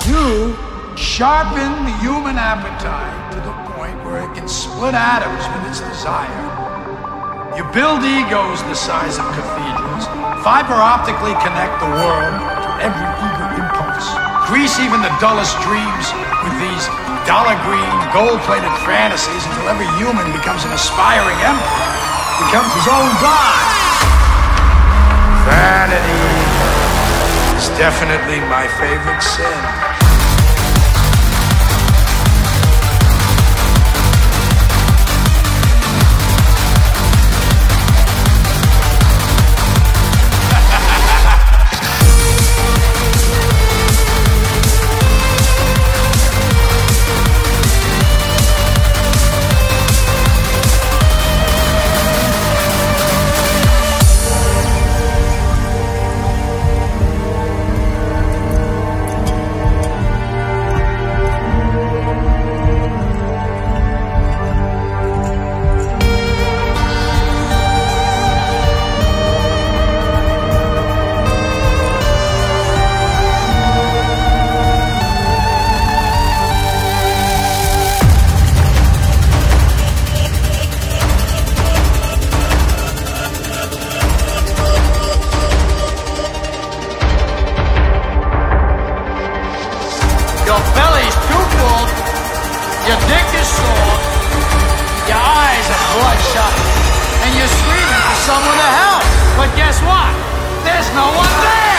You sharpen the human appetite to the point where it can split atoms with its desire. You build egos the size of cathedrals, fiber optically connect the world to every eager impulse, grease even the dullest dreams with these dollar-green, gold-plated fantasies until every human becomes an aspiring emperor, becomes his own god. Vanity is definitely my favorite sin. Your belly's too full, your dick is sore, your eyes are bloodshot, and you're screaming for someone to help. But guess what? There's no one there!